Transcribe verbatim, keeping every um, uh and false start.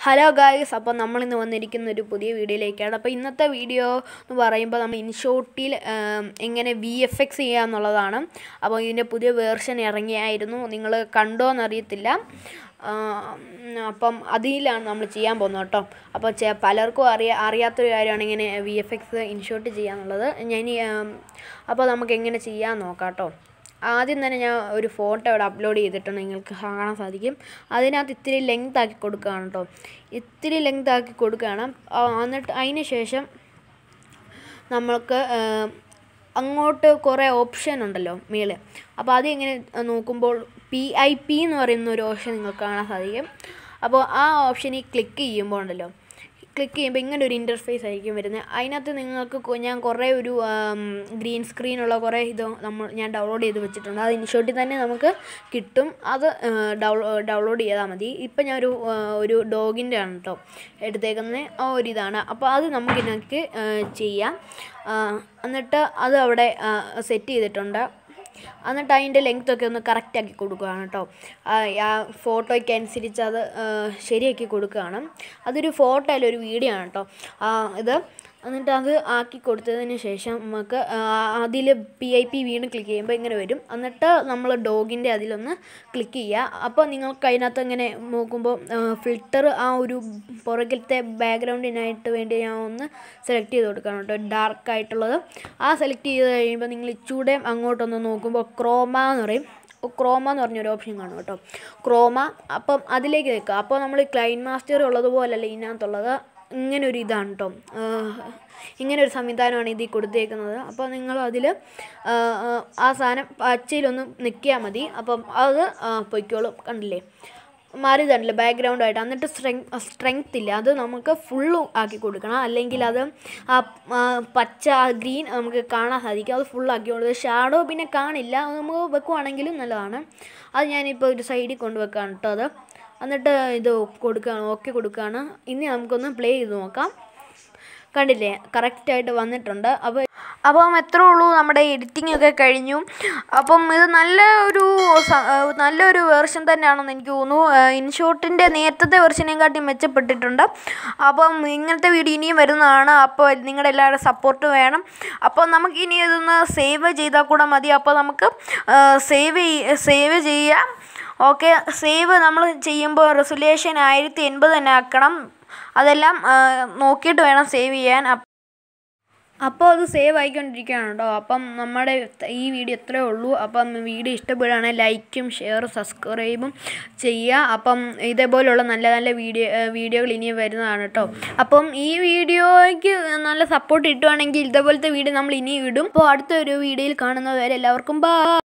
Hello guys, അപ്പോൾ നമ്മളിന്ന് വന്നിരിക്കുന്ന ഒരു പുതിയ വീഡിയോയിലേക്കാണ്. അപ്പോൾ ഇന്നത്തെ വീഡിയോ എന്ന് പറയുമ്പോൾ നമ്മൾ ഇൻഷോട്ടിൽ എങ്ങനെ വി എഫ് എക്സ് ചെയ്യുക എന്നുള്ളതാണ്. അപ്പോൾ ഇതിൻ്റെ പുതിയ വേർഷൻ ഇറങ്ങിയായിരുന്നു, നിങ്ങൾ കണ്ടോ എന്നറിയത്തില്ല. അപ്പം അതിലാണ് നമ്മൾ ചെയ്യാൻ പോകുന്നത് കേട്ടോ. അപ്പോൾ പലർക്കും അറിയാ അറിയാത്തൊരു കാര്യമാണ് ഇങ്ങനെ വി എഫ് എക്സ് ഇൻഷോട്ട് ചെയ്യാന്നുള്ളത്. ഞാൻ അപ്പോൾ നമുക്ക് എങ്ങനെ ചെയ്യാൻ നോക്കാം കേട്ടോ. ആദ്യം തന്നെ ഞാൻ ഒരു ഫോട്ടോ ഇവിടെ അപ്ലോഡ് ചെയ്തിട്ടുണ്ട്, നിങ്ങൾക്ക് കാണാൻ സാധിക്കും. അതിനകത്ത് ഇത്തിരി ലെങ്ത് ആക്കി കൊടുക്കുകയാണ് കേട്ടോ, ഇത്തിരി ലെങ്ത് ആക്കി കൊടുക്കുകയാണ്. എന്നിട്ട് അതിന് ശേഷം നമ്മൾക്ക് അങ്ങോട്ട് കുറേ ഓപ്ഷൻ ഉണ്ടല്ലോ മേലെ. അപ്പോൾ അത് ഇങ്ങനെ നോക്കുമ്പോൾ പി ഐ പി എന്ന് പറയുന്ന ഒരു ഓപ്ഷൻ നിങ്ങൾക്ക് കാണാൻ സാധിക്കും. അപ്പോൾ ആ ഓപ്ഷനിൽ ക്ലിക്ക് ചെയ്യുമ്പോൾ ഉണ്ടല്ലോ, ക്ലിക്ക് ചെയ്യുമ്പോൾ ഇങ്ങനെ ഒരു ഇൻ്റർഫേസ് ആയിരിക്കും വരുന്നത്. അതിനകത്ത് നിങ്ങൾക്ക് ഞാൻ കുറേ ഒരു ഗ്രീൻ സ്ക്രീനുള്ള കുറേ ഇത് നമ്മൾ ഞാൻ ഡൗൺലോഡ് ചെയ്ത് വെച്ചിട്ടുണ്ട്. അത് ഇൻഷോട്ടിൽ തന്നെ നമുക്ക് കിട്ടും, അത് ഡൗൺലോഡ് ചെയ്താൽ മതി. ഇപ്പം ഞാൻ ഒരു ഒരു ഡോഗിൻ്റെ ആണ് കേട്ടോ എടുത്തേക്കുന്നത്, ആ ഒരു ഇതാണ്. അപ്പോൾ അത് നമുക്ക് ഇതിനകത്ത് ചെയ്യാം. എന്നിട്ട് അത് അവിടെ സെറ്റ് ചെയ്തിട്ടുണ്ട്. എന്നിട്ട് അതിൻ്റെ ലെങ്ത്തൊക്കെ ഒന്ന് കറക്റ്റാക്കി കൊടുക്കുകയാണ് കേട്ടോ. ആ ഫോട്ടോയ്ക്ക് അനുസരിച്ച് അത് ശരിയാക്കി കൊടുക്കുകയാണ്. അതൊരു ഫോട്ടോ അല്ല, ഒരു വീഡിയോ ആണ് കേട്ടോ ഇത്. എന്നിട്ട് അത് ആക്കി കൊടുത്തതിന് ശേഷം നമുക്ക് അതിൽ പി ഐ പി വീണ്ടും ക്ലിക്ക് ചെയ്യുമ്പോൾ ഇങ്ങനെ വരും. എന്നിട്ട് നമ്മൾ ഡോഗിൻ്റെ അതിലൊന്ന് ക്ലിക്ക് ചെയ്യുക. അപ്പോൾ നിങ്ങൾക്ക് അതിനകത്ത് ഇങ്ങനെ നോക്കുമ്പോൾ ഫിൽറ്റർ ആ ഒരു പുറകിലത്തെ ബാക്ക്ഗ്രൗണ്ടിനായിട്ട് വേണ്ടി ഞാൻ ഒന്ന് സെലക്ട് ചെയ്ത് കൊടുക്കണം കേട്ടോ, ഡാർക്കായിട്ടുള്ളത്. ആ സെലക്ട് ചെയ്ത് കഴിയുമ്പോൾ നിങ്ങൾ ഇച്ചൂടെ അങ്ങോട്ടൊന്ന് നോക്കുമ്പോൾ ക്രോമ എന്ന് പറയും, ക്രോമ എന്ന് പറഞ്ഞൊരു ഓപ്ഷൻ കാണും കേട്ടോ, ക്രോമ. അപ്പം അതിലേക്ക് വെക്കുക. അപ്പോൾ നമ്മൾ ക്ലൈൻ മാസ്റ്റർ ഉള്ളതുപോലല്ല ഇതിനകത്തുള്ളത്, ഇങ്ങനൊരു ഇതാണ് കേട്ടോ, ഇങ്ങനൊരു സംവിധാനമാണ് ഇതിൽ കൊടുത്തേക്കുന്നത്. അപ്പോൾ നിങ്ങൾ അതിൽ ആ സാധനം പച്ചയിലൊന്ന് നിൽക്കിയാൽ മതി. അപ്പം അത് പൊയ്ക്കോളും, കണ്ടില്ലേ മാറി തന്നില്ല ബാക്ക്ഗ്രൗണ്ടായിട്ട്. എന്നിട്ട് സ്ട്രെങ് സ്ട്രെങ്ത് ഇല്ല, അത് നമുക്ക് ഫുള്ള് ആക്കി കൊടുക്കണം, അല്ലെങ്കിൽ അത് ആ പച്ച ഗ്രീൻ നമുക്ക് കാണാൻ സാധിക്കും. അത് ഫുള്ളാക്കി കൊടുക്കുക. ഷാഡോ പിന്നെ കാണില്ല, അത് നമുക്ക് വെക്കുവാണെങ്കിലും നല്ലതാണ്. അത് ഞാനിപ്പോൾ ഒരു സൈഡിൽ കൊണ്ടുവെക്കാണ് കേട്ടോ അത്. എന്നിട്ട് ഇത് കൊടുക്കുകയാണ്, ഓക്കെ കൊടുക്കുകയാണ്. ഇനി നമുക്കൊന്ന് പ്ലേ ചെയ്ത് നോക്കാം. കണ്ടില്ലേ കറക്റ്റായിട്ട് വന്നിട്ടുണ്ട്. അപ്പോൾ അപ്പം എത്രേ ഉള്ളൂ, നമ്മുടെ എഡിറ്റിംഗ് ഒക്കെ കഴിഞ്ഞു. അപ്പം ഇത് നല്ല ഒരു നല്ലൊരു വേർഷൻ തന്നെയാണെന്ന് എനിക്ക് തോന്നുന്നു. ഇൻഷോട്ടിൻ്റെ നേരത്തെ വെർഷനെക്കാട്ടി മെച്ചപ്പെട്ടിട്ടുണ്ട്. അപ്പം ഇങ്ങനത്തെ വീഡിയോ ഇനിയും വരുന്നതാണ്. അപ്പോൾ നിങ്ങളുടെ എല്ലാവരുടെ സപ്പോർട്ട് വേണം. അപ്പോൾ നമുക്ക് ഇനി ഇതൊന്ന് സേവ് ചെയ്താൽ കൂടെ മതി. അപ്പോൾ നമുക്ക് സേവ് സേവ് ചെയ്യാം. ഓക്കെ, സേവ് നമ്മൾ ചെയ്യുമ്പോൾ റെസൊല്യൂഷൻ ആയിരത്തി എൺപത് തന്നെ ആക്കണം. അതെല്ലാം നോക്കിയിട്ട് വേണം സേവ് ചെയ്യാൻ. അപ്പോൾ അത് സേവ് ആയിക്കൊണ്ടിരിക്കുകയാണ് കേട്ടോ. അപ്പം നമ്മുടെ ഈ വീഡിയോ ഇത്രയേ ഉള്ളൂ. അപ്പം വീഡിയോ ഇഷ്ടപ്പെടുകയാണെങ്കിൽ ലൈക്കും ഷെയറും സബ്സ്ക്രൈബും ചെയ്യുക. അപ്പം ഇതേപോലുള്ള നല്ല നല്ല വീഡിയോ വീഡിയോകൾ ഇനിയും വരുന്നതാണ് കേട്ടോ. അപ്പം ഈ വീഡിയോയ്ക്ക് നല്ല സപ്പോർട്ട് കിട്ടുവാണെങ്കിൽ ഇതേപോലത്തെ വീഡിയോ നമ്മൾ ഇനിയും ഇടും. അപ്പോൾ അടുത്തൊരു വീഡിയോയിൽ കാണുന്നത് വരെ എല്ലാവർക്കും ബൈ.